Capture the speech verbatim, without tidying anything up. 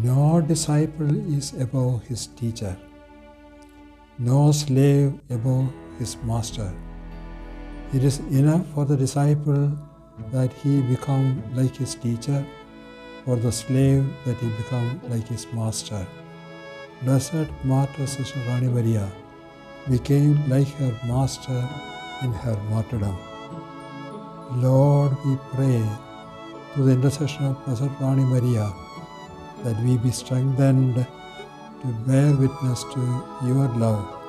No disciple is above his teacher, no slave above his master. It is enough for the disciple that he become like his teacher, for the slave that he become like his master. Blessed martyr Sister Rani Maria became like her master in her martyrdom. Lord, we pray through the intercession of Blessed Rani Maria that we be strengthened to bear witness to your love